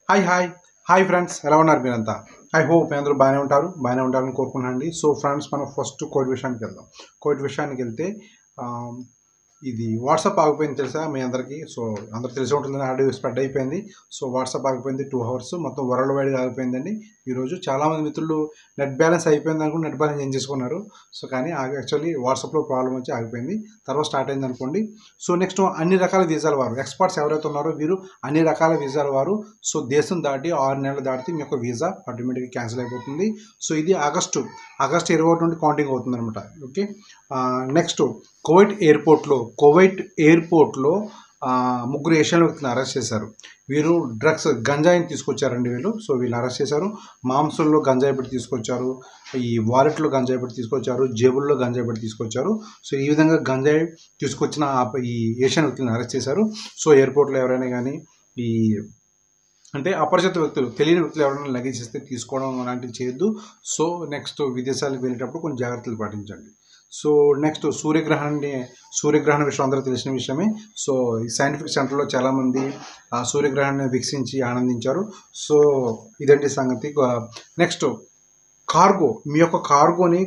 Hi hi hi friends, ఎలా ఉన్నారు మీరంతా? ఐ హోప్ మీ అందరూ బాగానే ఉంటారని కోరుకున్నానండి. సో ఫ్రెండ్స్, మనం ఫస్ట్ కోవిడ్ విషయానికి వెళ్దాం. కోవిడ్ విషయానికి వెళ్తే ఇది వాట్సాప్ ఆగిపోయింది తెలుసా మీ అందరికీ? సో అందరికి తెలిసి ఉంటుందని ఆడియో స్ప్రెడ్ అయిపోయింది. సో వాట్సాప్ ఆగిపోయింది 2 అవర్స్, మొత్తం వరల్డ్ వైడ్గా ఆగిపోయిందండి. ఈరోజు చాలామంది మిత్రులు నెట్ బ్యాలెన్స్ అయిపోయింది అనుకుని నెట్ బ్యాలెన్స్ ఏం చేసుకున్నారు. సో కానీ యాక్చువల్లీ వాట్సాప్లో ప్రాబ్లం వచ్చి ఆగిపోయింది, తర్వాత స్టార్ట్ అయింది అనుకోండి. సో నెక్స్ట్ అన్ని రకాల వీసాల వారు ఎక్స్పర్ట్స్ ఎవరైతే ఉన్నారో వీరు అన్ని రకాల వీసాల వారు సో దేశం దాటి 6 నెలలు దాటితే మీ యొక్క వీసా ఆటోమేటిక్గా క్యాన్సిల్ అయిపోతుంది. సో ఇది ఆగస్టు 21 నుండి కౌంటింగ్ అవుతుంది అనమాట. ఓకే, నెక్స్ట్ కువైట్ ఎయిర్పోర్ట్లో ముగ్గురు ఏషియన్ వ్యక్తులను అరెస్ట్ చేశారు. వీరు డ్రగ్స్ గంజాయిని తీసుకొచ్చారండి వీళ్ళు. సో వీళ్ళు అరెస్ట్ చేశారు. మాంసంలో గంజాయి పెట్టి తీసుకొచ్చారు, ఈ వాలెట్లో గంజాయి పెట్టి తీసుకొచ్చారు, జేబుల్లో గంజాయి పెట్టి తీసుకొచ్చారు. సో ఈ విధంగా గంజాయి తీసుకొచ్చిన ఈ ఏషియన్ వ్యక్తులను అరెస్ట్ చేశారు. సో ఎయిర్పోర్ట్లో ఎవరైనా కానీ ఈ అంటే అపరిచిత వ్యక్తులు, తెలియని వ్యక్తులు ఎవరైనా లగేజ్ ఇస్తే తీసుకోవడం అలాంటివి చేయొద్దు. సో నెక్స్ట్ విదేశాలకు వెళ్ళేటప్పుడు కొన్ని జాగ్రత్తలు పాటించండి. సో నెక్స్ట్ సూర్యగ్రహణ విషయం అందరూ తెలిసిన విషయమే. సో ఈ సైంటిఫిక్ సెంటర్లో చాలామంది సూర్యగ్రహణాన్ని వీక్షించి ఆనందించారు. సో ఇదండి సంగతి. నెక్స్ట్ కార్గో, మీ యొక్క కార్గోని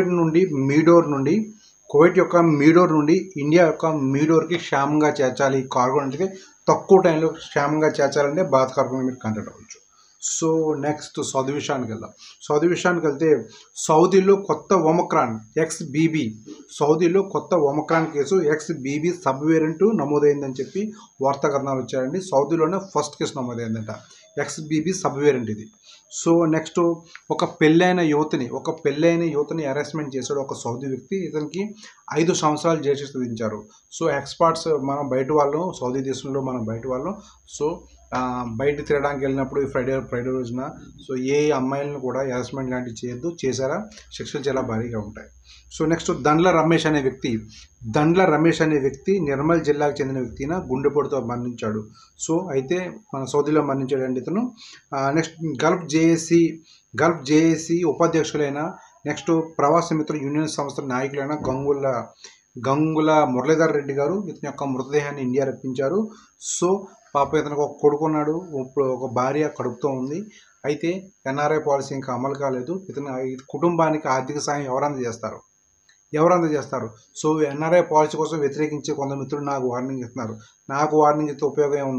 కువైట్ యొక్క మీడోర్ నుండి ఇండియా యొక్క మీడోర్కి క్షేమంగా చేర్చాలి. కార్గో అంటే తక్కువ టైంలో క్షేమంగా చేర్చాలంటే భారత్ కార్గోని మీరు కాంటాక్ట్ అవ్వచ్చు. సో నెక్స్ట్ సౌదీ విషయానికి వెళ్తే సౌదీలో కొత్త Omicron case XBB sub variant నమోదైందని చెప్పి వార్తా కథనాలు వచ్చాయండి. సౌదీలోనే ఫస్ట్ కేసు నమోదైందంట, XBB సబ్ వేరియంట్ ఇది. సో నెక్స్ట్ ఒక పెళ్ళైన యువతిని అరెస్ట్మెంట్ చేశాడు ఒక సౌదీ వ్యక్తి. ఇతనికి 5 సంవత్సరాలు జైలు శిక్ష విధించారు. సో ఎక్స్పర్ట్స్ సౌదీ దేశంలో మనం బయట వాళ్ళం. సో బయట తిరగడానికి వెళ్ళినప్పుడు ఫ్రైడే రోజున సో ఏ అమ్మాయిలను కూడా హెరాస్మెంట్ లాంటివి చేయొద్దు. చేశారా శిక్షలు చాలా భారీగా ఉంటాయి. సో నెక్స్ట్ దండ్ల రమేష్ అనే వ్యక్తి నిర్మల్ జిల్లాకు చెందిన వ్యక్తిన గుండెపోటుతో మరణించాడు. సో అయితే మన సౌదీలో మరణించాడండి ఇతను. నెక్స్ట్ గల్ఫ్ జేఏసీ ఉపాధ్యక్షులైన నెక్స్ట్ ప్రవాస మిత్ర యూనియన్ సంస్థ నాయకులైన గంగుల మురళీధర్ రెడ్డి గారు ఇతని యొక్క మృతదేహాన్ని ఇండియా రప్పించారు. సో పాప ఇతనికి ఒక కొడుకున్నాడు, ఇప్పుడు ఒక భార్య కడుపుతో ఉంది. అయితే NRI పాలసీ ఇంకా అమలు కాలేదు. ఇతని కుటుంబానికి ఆర్థిక సాయం ఎవరు అందజేస్తారు? సో NRI పాలసీ కోసం వ్యతిరేకించే కొంత మిత్రులు నాకు వార్నింగ్ ఇస్తున్నారు. నాకు వార్నింగ్ ఇస్తే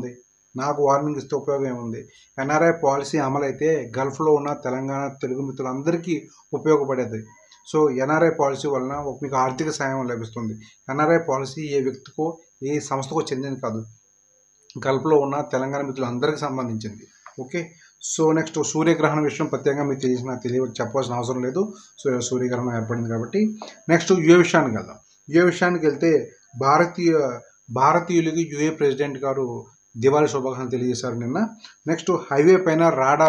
ఉపయోగం ఏముంది? NRI పాలసీ అమలైతే గల్ఫ్లో ఉన్న తెలంగాణ తెలుగు మిత్రులందరికీ ఉపయోగపడేది. సో NRI పాలసీ వలన మీకు ఆర్థిక సాయం లభిస్తుంది. NRI పాలసీ ఏ వ్యక్తికో ఏ సంస్థకో చెందింది కాదు, గల్ఫ్లో ఉన్న తెలంగాణ మిత్రులందరికీ సంబంధించింది. ఓకే, సో నెక్స్ట్ సూర్యగ్రహణం విషయం ప్రత్యేకంగా మీకు చెప్పాల్సిన అవసరం లేదు. సో సూర్యగ్రహణం ఏర్పడింది కాబట్టి. నెక్స్ట్ యుఏ విషయానికి వెళ్తే భారతీయులకి యుఏ ప్రెసిడెంట్ గారు దివాళీ శుభాకాంక్షలు తెలియజేశారు నిన్న. నెక్స్ట్ హైవే పైన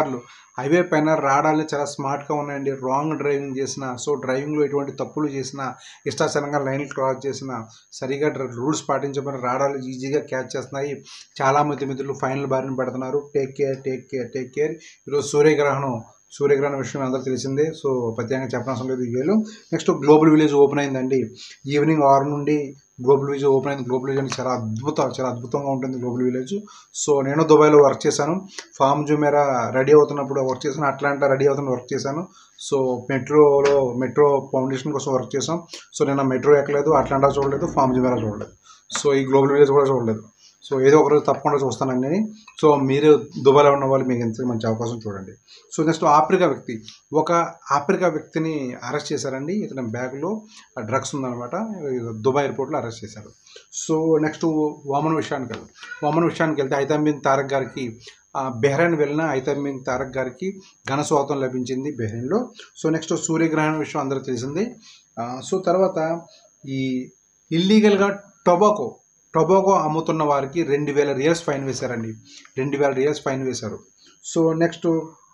రాడార్లు చాలా స్మార్ట్గా ఉన్నాయండి. రాంగ్ డ్రైవింగ్ చేసిన, సో డ్రైవింగ్లో ఎటువంటి తప్పులు చేసినా, ఇష్టాచరంగా లైన్లు క్రాస్ చేసినా, సరిగా రూల్స్ పాటించబడిన రాడార్లు ఈజీగా క్యాచ్ చేస్తున్నాయి. చాలామంది మిత్రులు ఫైనల్ బారిన పెడుతున్నారు. Take care. ఈరోజు సూర్యగ్రహణం విషయం అందరూ తెలిసిందే. సో ప్రత్యేకంగా చెప్పనవసరం లేదు. వీళ్ళు నెక్స్ట్ గ్లోబల్ విలేజ్ ఓపెన్ అయిందండి. ఈవినింగ్ 6 నుండి గ్లోబల్ విలేజ్ ఓపెన్ అయింది. గ్లోబల్ విలేజ్ అంటే చాలా అద్భుతంగా ఉంటుంది గ్లోబల్ విలేజ్. సో నేను దుబాయ్లో వర్క్ చేశాను. ఫామ్ జుమేరా రెడీ అవుతున్నప్పుడు వర్క్ చేశాను. అట్లాంటా రెడీ అవుతున్న వర్క్ చేశాను. సో మెట్రో ఫౌండేషన్ కోసం వర్క్ చేశాం. సో నేను మెట్రో ఎక్కలేదు, అట్లాంటా చూడలేదు, ఫామ్ జుమేరా చూడలేదు, సో ఈ గ్లోబల్ విలేజ్ కూడా చూడలేదు. సో ఏదో ఒకరోజు తప్పకుండా చూస్తానండి. సో మీరు దుబాయ్లో ఉన్న వాళ్ళు మీకు ఎంత మంచి అవకాశం చూడండి. సో నెక్స్ట్ ఒక ఆఫ్రికా వ్యక్తిని అరెస్ట్ చేశారండి. ఇతని బ్యాగ్లో డ్రగ్స్ ఉందన్నమాట. దుబాయ్ ఎయిర్పోర్ట్లో అరెస్ట్ చేశారు. సో నెక్స్ట్ వామన్ విషయానికి వెళ్తే హైతమ్ బిన్ తారక్ గారికి బెహ్రెయిన్ వెళ్ళిన హైతమ్ బిన్ తారక్ గారికి ఘన స్వాగతం లభించింది బెహ్రెయిన్లో. సో నెక్స్ట్ సూర్యగ్రహణం విషయం అందరూ తెలిసింది. సో తర్వాత ఈ ఇల్లీగల్గా టొబాకో అమ్ముతున్న వారికి 2000 రియల్స్ ఫైన్ వేశారండి. 2000 రియల్స్ ఫైన్ వేశారు. సో నెక్స్ట్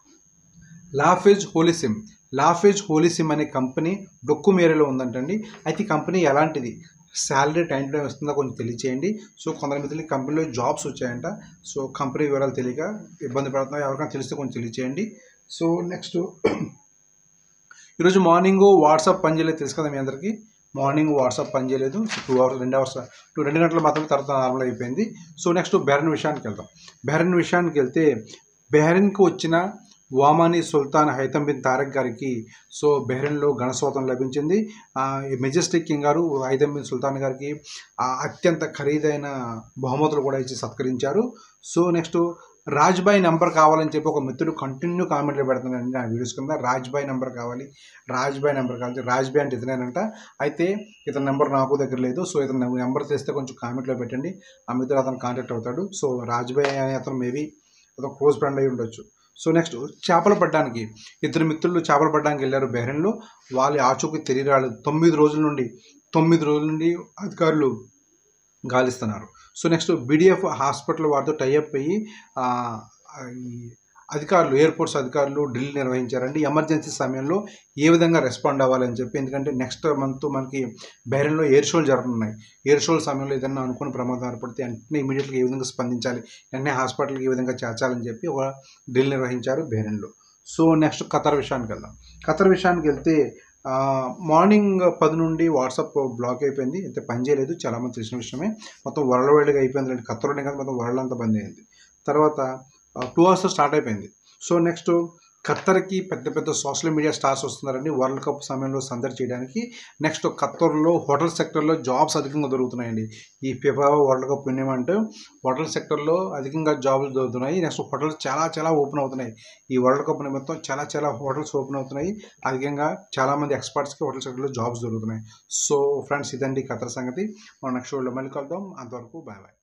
లాఫేజ్ హోలిసిమ్ అనే కంపెనీ డొక్కుమేరలో ఉందంటండి. అయితే ఈ కంపెనీ ఎలాంటిది, శాలరీ టైం టు టైం వస్తుందా కొంచెం తెలియచేయండి. సో కొందరు మిత్రులకి కంపెనీలో జాబ్స్ వచ్చాయంట. సో కంపెనీ వివరాలు తెలియక ఇబ్బంది పడుతున్నారు. ఎవరికైనా తెలిస్తే కొంచెం తెలియచేయండి. సో నెక్స్ట్ ఈరోజు మార్నింగ్ వాట్సాప్ పని చేయలేదు తెలుసు కదా మీ అందరికీ. మార్నింగ్ వాట్సాప్ పనిచేయలేదు. 2 గంటలు మాత్రమే తర్వాత నార్మల్ అయిపోయింది. సో నెక్స్ట్ బెహ్రెయిన్ విషయానికి వెళ్తే బెహ్రెయిన్‌కి వచ్చిన Omani Sultan Haitham bin Tariq గారికి సో బెహ్రెయిన్‌లో ఘన స్వాగతం లభించింది. మెజెస్టిక్ కింగ్ గారు హైతమ్ బిన్ సుల్తాన్ గారికి అత్యంత ఖరీదైన బహుమతులు కూడా ఇచ్చి సత్కరించారు. సో నెక్స్ట్ రాజ్‌భాయ్ నంబర్ కావాలని చెప్పి ఒక మిత్రుడు కంటిన్యూ కామెంట్లు పెడుతున్నాడండి నా వీడియోస్ కింద. రాజ్‌భాయ్ నంబర్ కావాలి, రాజ్‌భాయ్ నంబర్ కావాలి. రాజ్‌భాయ్ అంటే ఇతనేనంట. అయితే ఇతని నెంబర్ నాకు దగ్గర లేదు. సో ఇతని నెంబర్ తెస్తే కొంచెం కామెంట్లో పెట్టండి. ఆ మిత్రుడు అతను కాంటాక్ట్ అవుతాడు. సో రాజ్‌భాయ్ అనే అతను మేబీ అతను క్లోజ్ ఫ్రెండ్ అయి ఉండొచ్చు. సో నెక్స్ట్ చేపలు పట్టడానికి ఇద్దరు మిత్రులు చేపలు పట్టడానికి వెళ్ళారు బెహ్రెయిన్‌లో. వాళ్ళ ఆచూకీ తెలియరాలేదు. 9 రోజుల నుండి అధికారులు గాలిస్తున్నారు. సో నెక్స్ట్ బీడీఎఫ్ హాస్పిటల్ వారితో టైఅప్ అయ్యి ఈ అధికారులు ఎయిర్పోర్ట్స్ అధికారులు డ్రిల్ నిర్వహించారండి. ఎమర్జెన్సీ సమయంలో ఏ విధంగా రెస్పాండ్ అవ్వాలని చెప్పి. ఎందుకంటే నెక్స్ట్ మంత్ మనకి బెహ్రెయిన్‌లో ఎయిర్ షోలు జరుగుతున్నాయి. ఎయిర్ షోల సమయంలో ఏదైనా అనుకుని ప్రమాదం ఏర్పడితే వెంటనే ఇమీడియట్గా ఏ విధంగా స్పందించాలి, వెంటనే హాస్పిటల్కి ఏ విధంగా చేర్చాలని చెప్పి ఒక డ్రిల్ నిర్వహించారు బెహ్రెయిన్‌లో. సో నెక్స్ట్ ఖతర్ విషయానికి వెళ్దాం. ఖతర్ విషయానికి వెళ్తే మార్నింగ్ 10 నుండి వాట్సాప్ బ్లాక్ అయిపోయింది. అయితే పని చేయలేదు. చాలామంది తెలిసిన విషయమే. మొత్తం వరల్డ్ వైడ్గా అయిపోయింది. ఖతర్లోనే కాదు మొత్తం వరల్డ్ అంతా బంద్ అయింది. తర్వాత 2 అవర్స్ స్టార్ట్ అయిపోయింది. సో నెక్స్ట్ ఖత్తర్‌కి పెద్ద సోషల్ మీడియా స్టార్స్ వస్తున్నారండి వరల్డ్ కప్ సమయంలో సందడి చేయడానికి. నెక్స్ట్ ఖత్తర్‌లో హోటల్ సెక్టర్లో జాబ్స్ అధికంగా దొరుకుతున్నాయండి. ఈ ఫిఫా వరల్డ్ కప్ విన్నామంటే హోటల్ సెక్టర్లో అధికంగా జాబులు దొరుకుతున్నాయి. నెక్స్ట్ హోటల్స్ చాలా ఓపెన్ అవుతున్నాయి. ఈ వరల్డ్ కప్ నిమిత్తం చాలా హోటల్స్ ఓపెన్ అవుతున్నాయి. అధికంగా చాలామంది ఎక్స్పర్ట్స్కి హోటల్ సెక్టర్లో జాబ్స్ దొరుకుతున్నాయి. సో ఫ్రెండ్స్ ఇదండి ఖత్తర్ సంగతి. మనం నెక్స్ట్ వీడియోలో మళ్ళీ కలుద్దాం. అంతవరకు బాయ్.